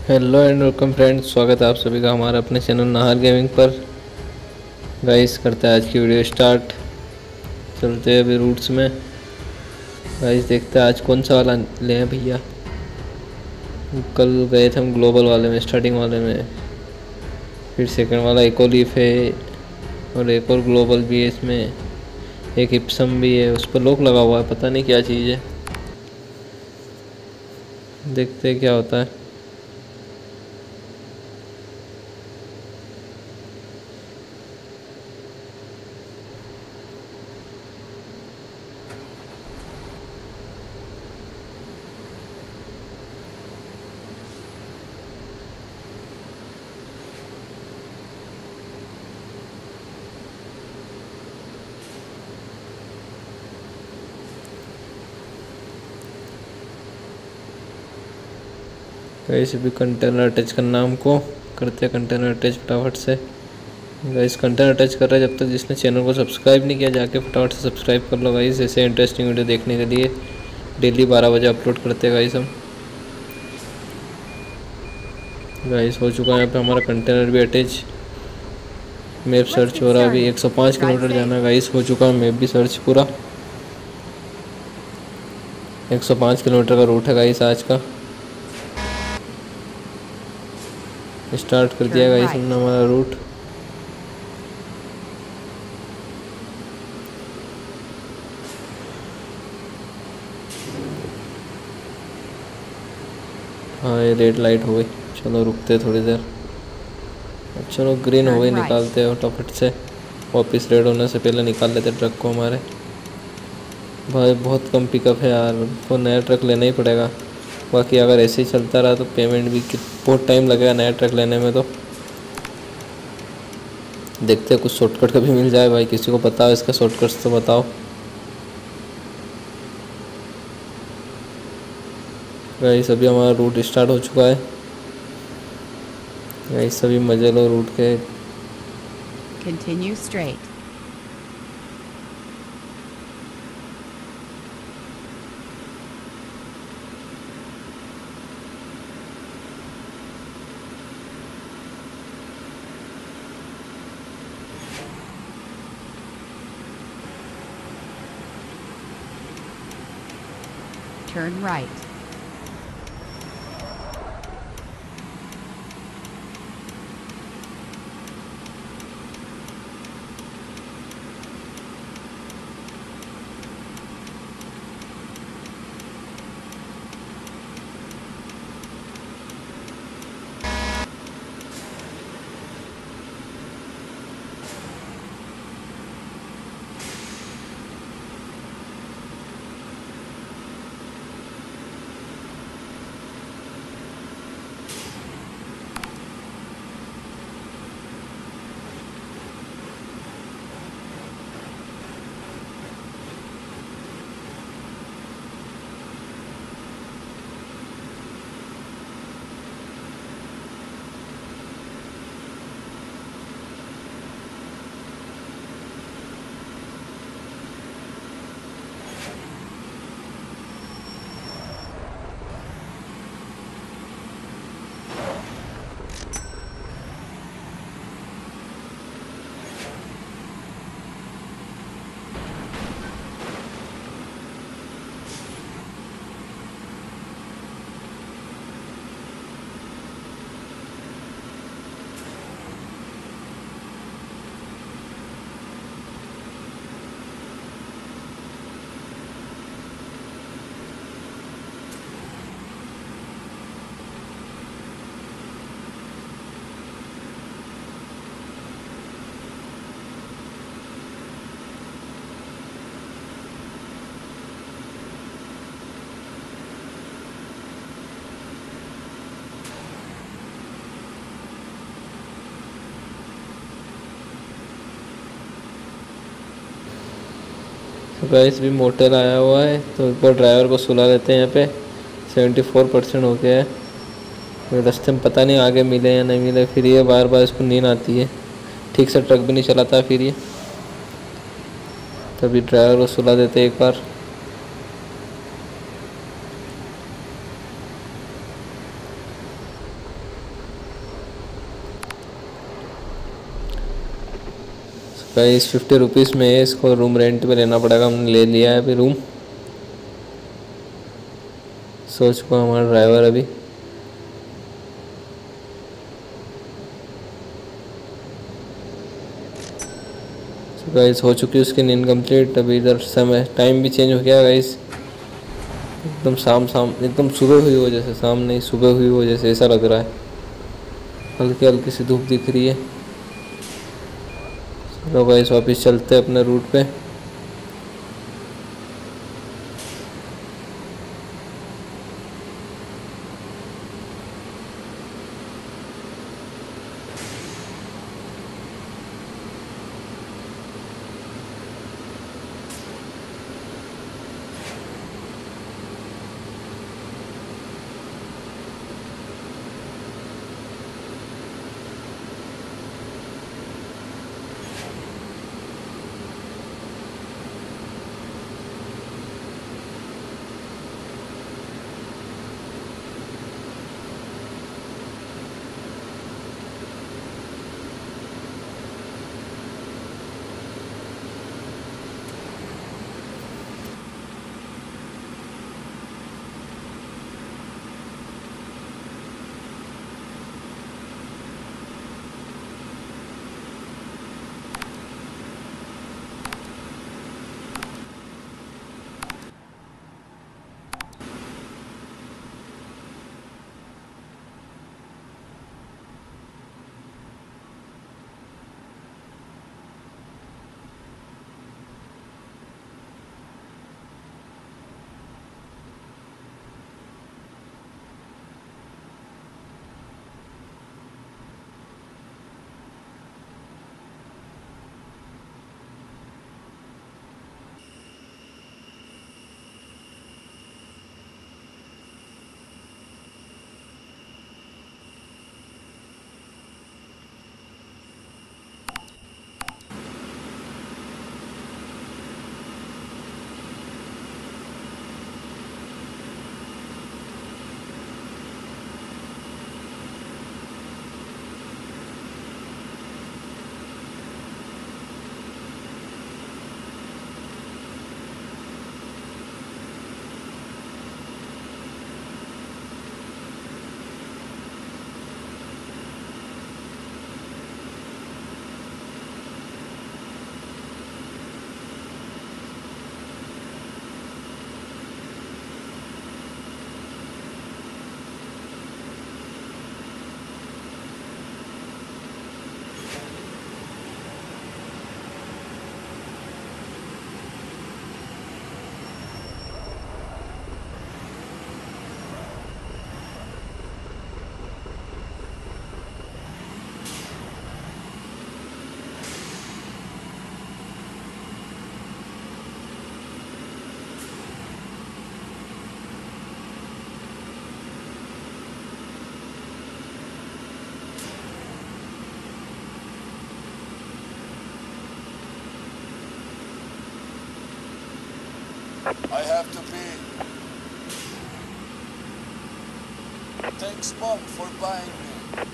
Hello and welcome friends, स्वागत है आप सभी का हमारा अपने चैनल नाहर गेमिंग पर। गाइस करते हैं आज की वीडियो स्टार्ट। चलते हैं अभी रूट्स में। गाइस देखते हैं आज कौन सा वाला ले हैं भैया। कल गए थे हम ग्लोबल वाले में, स्टार्टिंग वाले में। फिर सेकंड वाला इको लीफ है और एक और ग्लोबल भी है इसमें। एक इप्सम भी है, उस पर लॉक लगा हुआ है, पता नहीं क्या चीज़ है। देखते हैं क्या होता है। गाइस अभी कंटेनर अटैच करना हमको, करते हैं कंटेनर अटैच फटाफट से। गाइस कंटेनर अटैच कर रहा है। जब तक जिसने चैनल को सब्सक्राइब नहीं किया जाके फटाफट से सब्सक्राइब कर लो गाइस, ऐसे इंटरेस्टिंग वीडियो देखने के लिए। डेली 12 बजे अपलोड करते हैं गाइस हम। गाइस हो चुका है यहाँ पे हमारा कंटेनर भी अटैच। मैप सर्च हो रहा है अभी। 105 किलोमीटर जाना है गाइस। हो चुका है मैप भी सर्च पूरा। 105 किलोमीटर का रूट है गाइस आज का। स्टार्ट कर दिया गाइस हमने हमारा रूट। हाँ ये रेड लाइट हो गई। चलो रुकते थोड़ी देर। चलो ग्रीन हो गई, निकालते हैं फटाफट से। वापस रेड होने से पहले निकाल लेते ट्रक को हमारे। भाई बहुत कम पिकअप है यार, वो नया ट्रक लेना ही पड़ेगा। बाकी अगर ऐसे ही चलता रहा तो पेमेंट भी बहुत टाइम लगेगा नया ट्रक लेने में। तो देखते हैं कुछ शॉर्टकट कभी मिल जाए भाई। किसी को पता है इसका शॉर्टकट्स तो बताओ। गाइस अभी हमारा रूट स्टार्ट हो चुका है। गाइस सभी मजे लो रूट के। Continue straight. Turn right. तो गाइस भी मोटर आया हुआ है तो एक बार ड्राइवर को सुला लेते हैं। यहाँ पे 74% हो गया है। तो रास्ते में पता नहीं आगे मिले या नहीं मिले। फिर ये बार बार इसको नींद आती है, ठीक से ट्रक भी नहीं चलाता फिर ये। तभी ड्राइवर को सुला देते हैं एक बार। गाइस 50 रुपीज़ में इसको रूम रेंट पे लेना पड़ेगा। हमने ले लिया है अभी रूम। सो चुका हमारा ड्राइवर अभी। गाइस हो चुकी है उसकी नींद कंप्लीट। अभी इधर समय टाइम भी चेंज हो गया गाइस, एकदम शाम एकदम सुबह हुई हो जैसे, शाम नहीं सुबह हुई हो जैसे ऐसा लग रहा है। हल्की हल्की सी धूप दिख रही है। चलो गाइस वापस चलते हैं अपने रूट पे। I have to pee. Thanks, Mom, for buying me.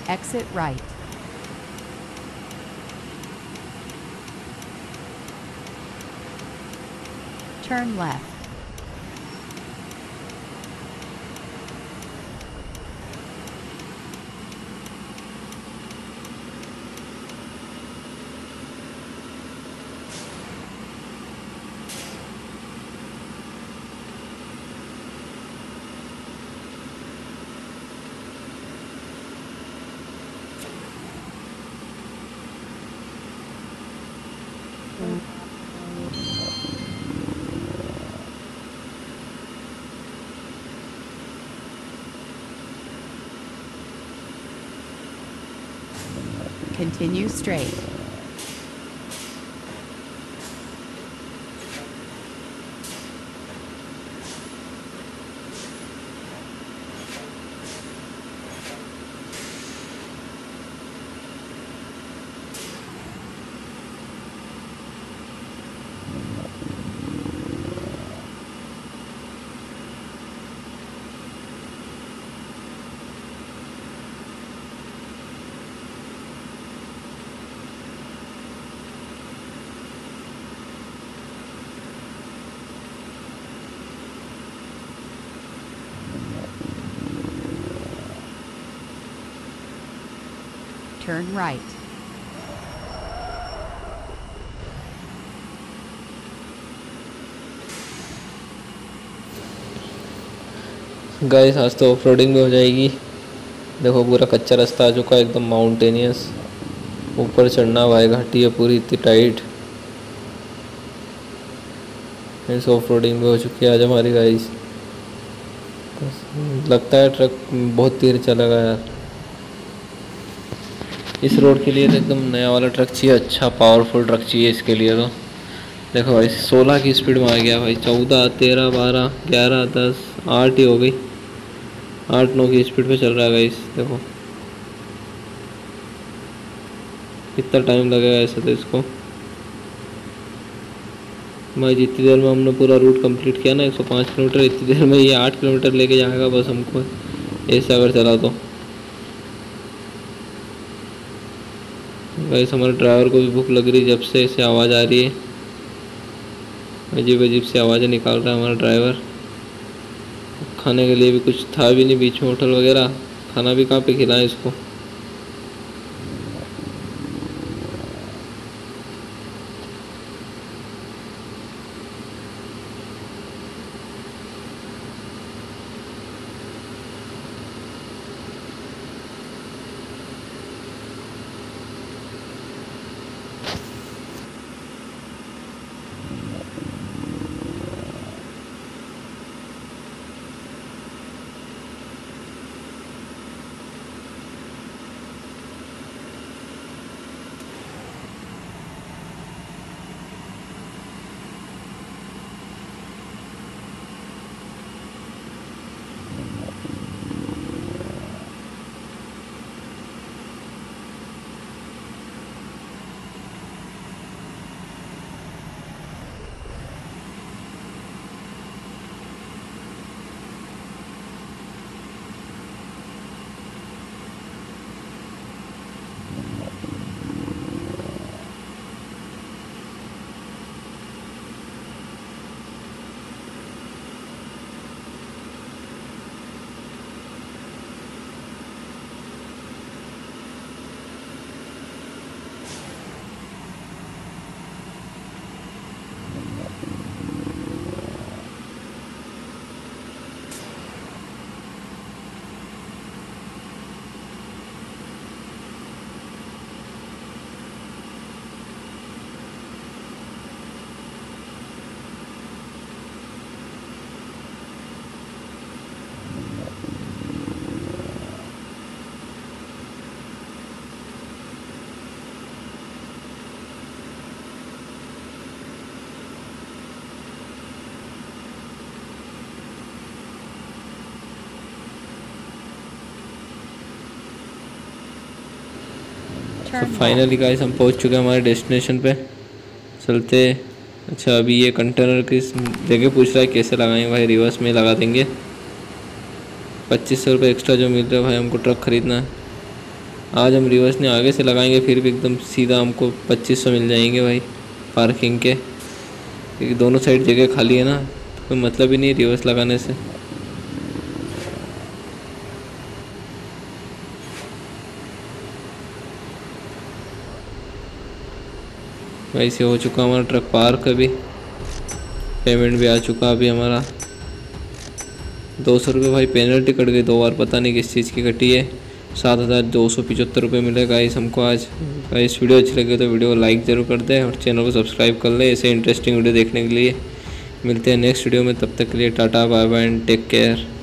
Exit right. Turn left. Continue straight. Turn right. Guys आज तो ऑफ रोडिंग भी हो जाएगी। देखो पूरा कच्चा रास्ता आ चुका है, एकदम माउंटेनियस। ऊपर चढ़ना भाई, घाटी है पूरी इतनी टाइट। इस ऑफ रोडिंग भी हो चुकी है आज हमारी गाइस। लगता है ट्रक बहुत तेज चलेगा यार। इस रोड के लिए तो एकदम नया वाला ट्रक चाहिए, अच्छा पावरफुल ट्रक चाहिए इसके लिए। तो देखो भाई 16 की स्पीड में आ गया भाई, 14, 13, 12, 11, 10, 8 ही हो गई। 8-9 की स्पीड पे चल रहा है गाइस। देखो कितना टाइम लगेगा ऐसे तो इसको। भाई जितनी देर में हमने पूरा रूट कंप्लीट किया ना 105 किलोमीटर, इतनी देर में ये 8 किलोमीटर लेके जाएगा बस हमको, ऐसे अगर चला तो। गाइस हमारे ड्राइवर को भी भूख लग रही, जब से ऐसे आवाज़ आ रही है, अजीब अजीब से आवाज़ें निकाल रहा है हमारा ड्राइवर। खाने के लिए भी कुछ था भी नहीं बीच में होटल वगैरह, खाना भी कहाँ पे खिलाएं इसको। तो फाइनली गाइस हम पहुंच चुके हैं हमारे डेस्टिनेशन पे। चलते। अच्छा अभी ये कंटेनर किस जगह पूछ रहा है कैसे लगाएंगे भाई, रिवर्स में लगा देंगे। 2500 रुपये एक्स्ट्रा जो मिल रहा है भाई, हमको ट्रक खरीदना है। आज हम रिवर्स नहीं आगे से लगाएंगे फिर भी एकदम सीधा हमको 2500 मिल जाएंगे भाई पार्किंग के, क्योंकि दोनों साइड जगह खाली है ना, तो कोई मतलब ही नहीं रिवर्स लगाने से। वैसे हो चुका हमारा ट्रक पार्क, अभी पेमेंट भी आ चुका अभी हमारा 200 रुपये भाई पेनल्टी कट गई 2 बार, पता नहीं किस चीज़ की कटी है। 7275 रुपये मिले गाइस हमको आज। गाइस वीडियो अच्छी लगे तो वीडियो को लाइक ज़रूर कर दें और चैनल को सब्सक्राइब कर लें ऐसे इंटरेस्टिंग वीडियो देखने के लिए। मिलते हैं नेक्स्ट वीडियो में, तब तक के लिए tata bye bye and take care.